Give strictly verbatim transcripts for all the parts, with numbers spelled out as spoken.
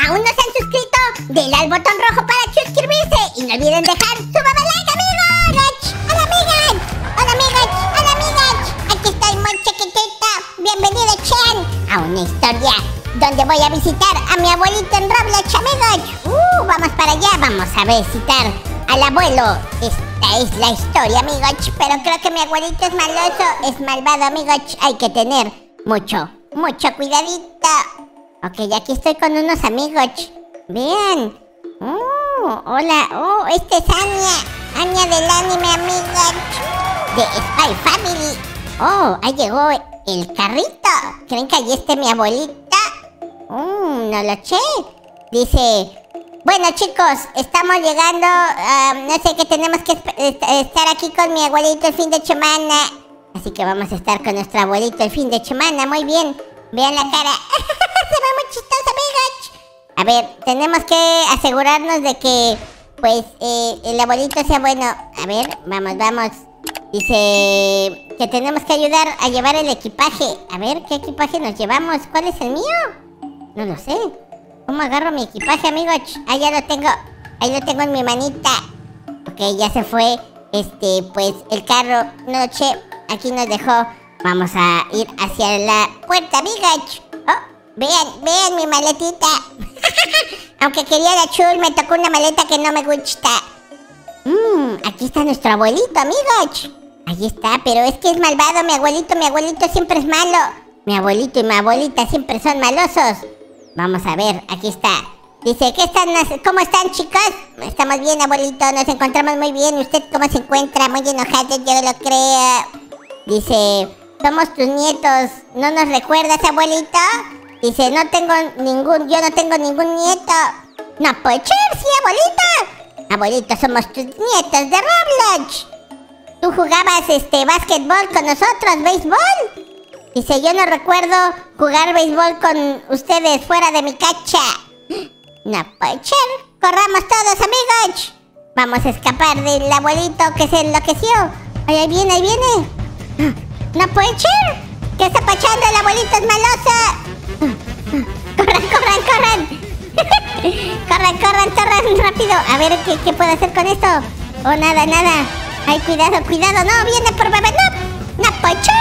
aún no se han suscrito, denle al botón rojo para suscribirse y no olviden dejar su baba like, amigos. Hola, amigas. Hola, amigas. Hola, amigas. Aquí estoy muy chiquitita. Bienvenido, Chen, a una historia donde voy a visitar a mi abuelito en Roblox, amigos. Uh, vamos para allá. Vamos a visitar al abuelo. Esta es la historia, amigos. Pero creo que mi abuelito es maloso, es malvado, amigos. Hay que tener mucho, mucho cuidadito. Ok, aquí estoy con unos amigos. Vean. Oh, hola. Oh, este es Anya. Anya del anime, amigos. De Spy Family. Oh, ahí llegó el carrito. ¿Creen que allí esté mi abuelita? Oh, no lo sé. Dice... Bueno, chicos, estamos llegando. Uh, no sé, que tenemos que estar aquí con mi abuelito el fin de semana. Así que vamos a estar con nuestro abuelito el fin de semana. Muy bien. Vean la cara. Se ve muy chistoso, amigos. A ver, tenemos que asegurarnos de que, pues, eh, el abuelito sea bueno. A ver, vamos, vamos. Dice que tenemos que ayudar a llevar el equipaje. A ver, ¿qué equipaje nos llevamos? ¿Cuál es el mío? No lo sé. ¿Cómo agarro mi equipaje, amigos? Ah, ya lo tengo. Ahí lo tengo en mi manita. Ok, ya se fue. Este, pues, el carro. No lo sé. Aquí nos dejó. Vamos a ir hacia la puerta, amigos. Oh, vean, vean mi maletita. Aunque quería la chul, me tocó una maleta que no me gusta. Mmm, aquí está nuestro abuelito, amigos. Ahí está, pero es que es malvado mi abuelito. Mi abuelito siempre es malo. Mi abuelito y mi abuelita siempre son malosos. Vamos a ver, aquí está. Dice, ¿qué están? ¿Cómo están, chicos? Estamos bien, abuelito, nos encontramos muy bien. ¿Usted cómo se encuentra? Muy enojado, yo lo creo. Dice, somos tus nietos. ¿No nos recuerdas, abuelito? Dice, no tengo ningún, yo no tengo ningún nieto. No puede ser, sí, abuelito. Abuelito, somos tus nietos de Roblox. Tú jugabas este básquetbol con nosotros, béisbol. Dice, yo no recuerdo jugar béisbol con ustedes fuera de mi cancha. No puede ser. Corramos todos, amigos. Vamos a escapar del abuelito que se enloqueció. Ay, ahí viene, ahí viene. No puede ser. ¿Qué está pasando? El abuelito es maloso. Corran, corran, corran. Corran, corran, corran rápido. A ver, ¿qué, qué puedo hacer con esto? Oh, nada, nada. Ay, cuidado, cuidado. No, viene por bebé. No, no puede ser.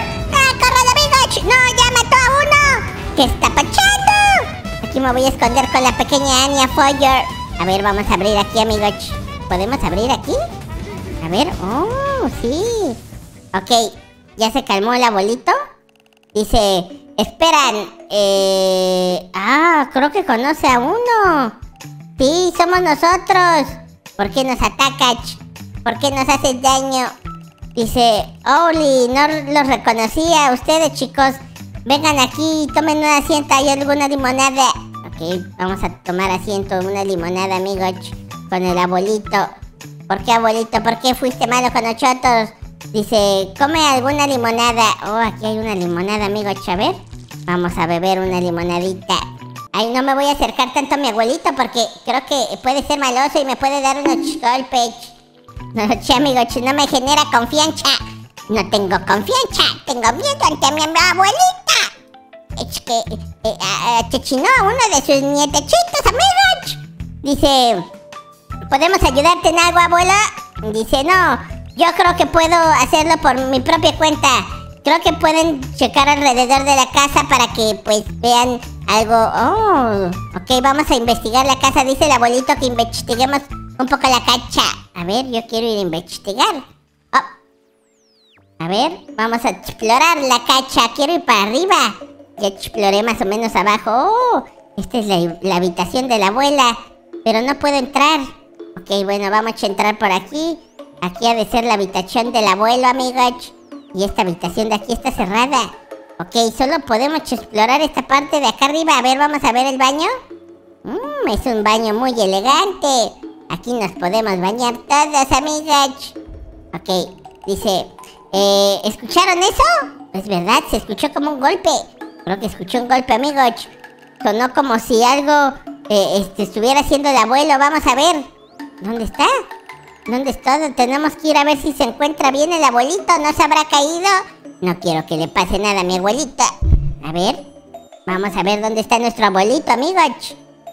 ¡No, ya mató a uno! ¿Qué está pasando? Aquí me voy a esconder con la pequeña Anya Foyer. A ver, vamos a abrir aquí, amigos. ¿Podemos abrir aquí? A ver, oh, sí. Ok, ya se calmó el abuelito. Dice, esperan. Eh... Ah, creo que conoce a uno. Sí, somos nosotros. ¿Por qué nos atacas? ¿Por qué nos haces daño? Dice, Oli, no los reconocía a ustedes, chicos. Vengan aquí, tomen un asiento. ¿Hay alguna limonada? Ok, vamos a tomar asiento, una limonada, amigos, con el abuelito. ¿Por qué, abuelito? ¿Por qué fuiste malo con nosotros? Dice, come alguna limonada. Oh, aquí hay una limonada, amigos. A ver, vamos a beber una limonadita. Ay, no me voy a acercar tanto a mi abuelito porque creo que puede ser maloso y me puede dar unos golpes. No, che, amigos, no me genera confianza. No tengo confianza. Tengo miedo ante mi abuelita. Es que eh, asesinó a uno de sus nietecitos, amigos. Dice, ¿podemos ayudarte en algo, abuela? Dice, no, yo creo que puedo hacerlo por mi propia cuenta. Creo que pueden checar alrededor de la casa para que, pues, vean algo. Oh, ok, vamos a investigar la casa. Dice el abuelito que investiguemos un poco la cancha. A ver, yo quiero ir a investigar. Oh. A ver, vamos a explorar la cancha. Quiero ir para arriba. Ya exploré más o menos abajo. Oh, esta es la, la habitación de la abuela. Pero no puedo entrar. Ok, bueno, vamos a entrar por aquí. Aquí ha de ser la habitación del abuelo, amigos. Y esta habitación de aquí está cerrada. Ok, solo podemos explorar esta parte de acá arriba. A ver, vamos a ver el baño. Mmm, es un baño muy elegante. Aquí nos podemos bañar todos, amigos. Ok, dice, eh, ¿escucharon eso? Es verdad, se escuchó como un golpe. Creo que escuchó un golpe, amigos. Sonó como si algo eh, este, estuviera haciendo el abuelo. Vamos a ver. ¿Dónde está? ¿Dónde está? Tenemos que ir a ver si se encuentra bien el abuelito. ¿No se habrá caído? No quiero que le pase nada a mi abuelita. A ver, vamos a ver dónde está nuestro abuelito, amigos.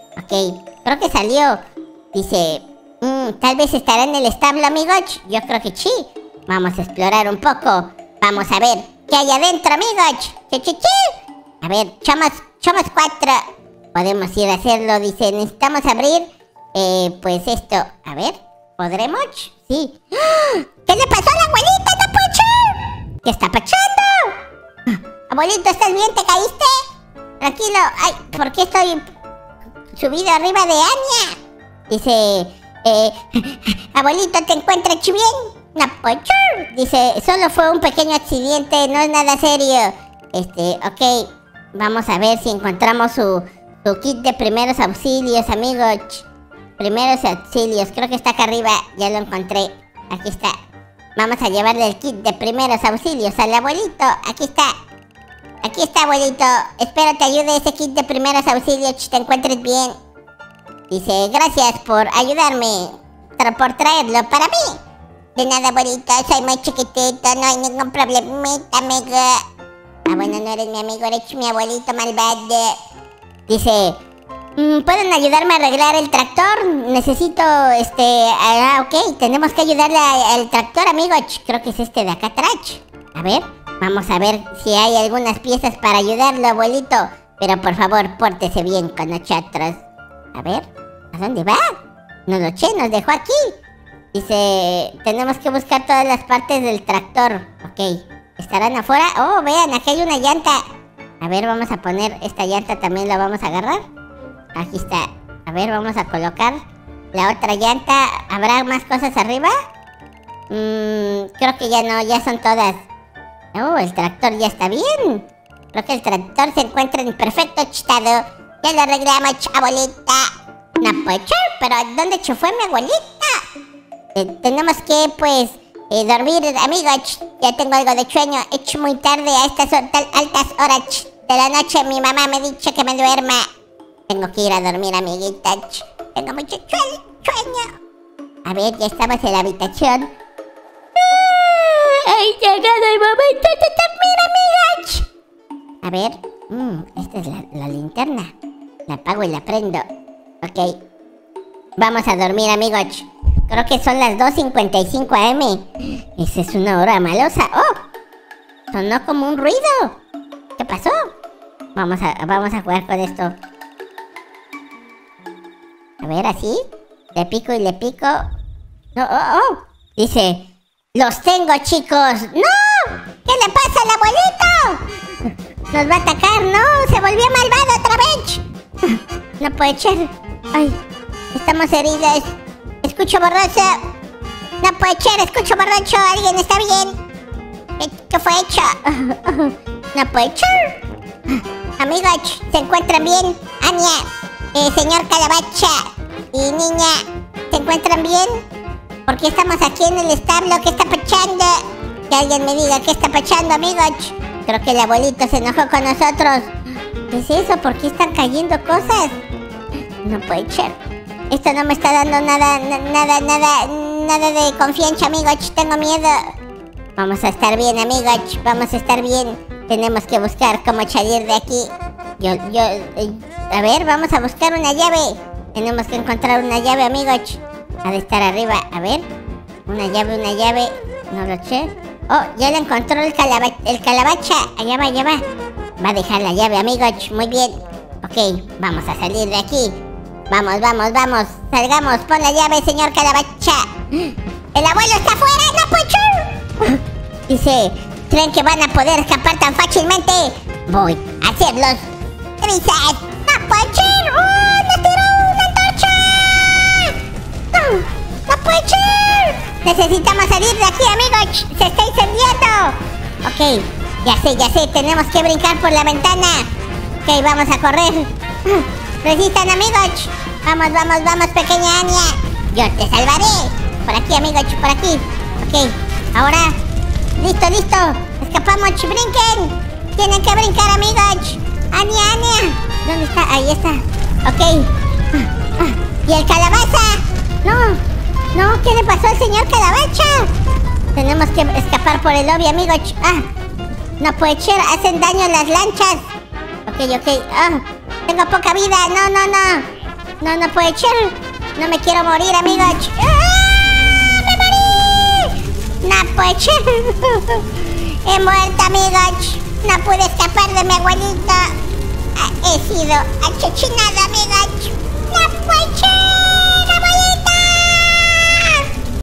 Ok, creo que salió. Dice, mmm, tal vez estará en el establo, amigos. Yo creo que sí. Vamos a explorar un poco. Vamos a ver qué hay adentro, amigos. ¡Chi, chi, chi! A ver, somos, somos cuatro. Podemos ir a hacerlo. Dice, necesitamos abrir, eh, pues esto. A ver, ¿podremos? Sí. ¡Ah! ¿Qué le pasó a la abuelita? ¡No puede ser! ¿Qué está pasando? Abuelito, ¿estás bien? ¿Te caíste? Tranquilo. Ay, ¿por qué estoy subido arriba de Anya? Dice, eh, abuelito, ¿te encuentras bien? No puede ser. Dice, solo fue un pequeño accidente, no es nada serio. Este, ok. Vamos a ver si encontramos su, su kit de primeros auxilios, amigos. Primeros auxilios, creo que está acá arriba. Ya lo encontré, aquí está. Vamos a llevarle el kit de primeros auxilios al abuelito. Aquí está. Aquí está, abuelito. Espero te ayude ese kit de primeros auxilios. Te encuentres bien. Dice, gracias por ayudarme, por traerlo para mí. De nada, abuelito. Soy muy chiquitito. No hay ningún problemita, amigo. Ah, bueno, no eres mi amigo. Eres mi abuelito malvado. Dice, ¿pueden ayudarme a arreglar el tractor? Necesito, este... Ah, ok. Tenemos que ayudarle al tractor, amigos. Creo que es este de acá atrás. A ver, vamos a ver si hay algunas piezas para ayudarlo, abuelito. Pero por favor, pórtese bien con nosotros. A ver, ¿a dónde va? Nos lo eché, nos dejó aquí. Dice, tenemos que buscar todas las partes del tractor. Ok, ¿estarán afuera? Oh, vean, aquí hay una llanta. A ver, vamos a poner esta llanta, también la vamos a agarrar. Aquí está. A ver, vamos a colocar la otra llanta. ¿Habrá más cosas arriba? Mmm, creo que ya no, ya son todas. Oh, el tractor ya está bien. Creo que el tractor se encuentra en perfecto estado. Ya lo arreglamos, abuelita. No puede ser, pero ¿dónde se fue mi abuelita? Eh, tenemos que, pues, eh, dormir, amigos. Ya tengo algo de sueño. Es muy tarde a estas altas horas de la noche. Mi mamá me ha dicho que me duerma. Tengo que ir a dormir, amiguitas. Tengo mucho sueño. A ver, ya estamos en la habitación. ¡Ay, llegado el momento de dormir, amigos! A ver, mmm, esta es la, la linterna. La apago y la prendo. Ok. Vamos a dormir, amigos. Creo que son las dos cincuenta y cinco a eme Esa es una hora malosa. ¡Oh! Sonó como un ruido. ¿Qué pasó? Vamos a, vamos a jugar con esto. A ver, así. Le pico y le pico. No, oh, oh. Dice, los tengo, chicos. ¡No! ¿Qué le pasa al abuelito? Nos va a atacar, ¿no? Se volvió malvado otra vez. No puede ser. Ay, estamos heridos. Escucho borroso. No puede ser, escucho borracho. ¿Alguien está bien? ¿Qué fue hecho? No puede ser. Amigos, ¿se encuentran bien? Anya, eh, señor Calabacha y niña, ¿se encuentran bien? ¿Por qué estamos aquí en el establo? ¿Qué está pasando? Que alguien me diga qué está pasando, amigos. Creo que el abuelito se enojó con nosotros. ¿Qué es eso? ¿Por qué están cayendo cosas? No puede ser. Esto no me está dando nada, nada, nada, nada de confianza, amigos. Tengo miedo. Vamos a estar bien, amigos. Vamos a estar bien. Tenemos que buscar cómo salir de aquí. Yo, yo, eh, a ver, vamos a buscar una llave. Tenemos que encontrar una llave, amigos. Ha de estar arriba. A ver, una llave, una llave. No lo sé. Oh, ya la encontró el, calaba el calabacha. Allá va, allá va. Va a dejar la llave, amigos. Muy bien. Ok, vamos a salir de aquí. Vamos, vamos, vamos. Salgamos. Pon la llave, señor Calabacha. ¡El abuelo está afuera! ¡No puede ser! Dice, ¿creen que van a poder escapar tan fácilmente? Voy a hacerlos trizas. ¡No puede ser! ¡Oh, nos tiró una antorcha! ¡No! ¡No puede ser! Necesitamos salir de aquí, amigos. ¡Se está incendiando! Ok, ya sé, ya sé. Tenemos que brincar por la ventana. Ok, vamos a correr. Resistan, amigos. Vamos, vamos, vamos, pequeña Anya. Yo te salvaré. Por aquí, amigos, por aquí. Ok, ahora. Listo, listo. Escapamos, brinquen. Tienen que brincar, amigos. Anya, Anya. ¿Dónde está? Ahí está. Ok. ¿Y el calabaza? No, no, ¿qué le pasó al señor Calabacha? Tenemos que escapar por el lobby, amigos. Ah, no puede ser, hacen daño las lanchas. Ok, ok. Ah, tengo poca vida. No, no, no. No, no puede ser. No me quiero morir, amigos. ¡Ah! ¡Me morí! No puede ser. He muerto, amigos. No pude escapar de mi abuelita. He sido asesinado, amigos.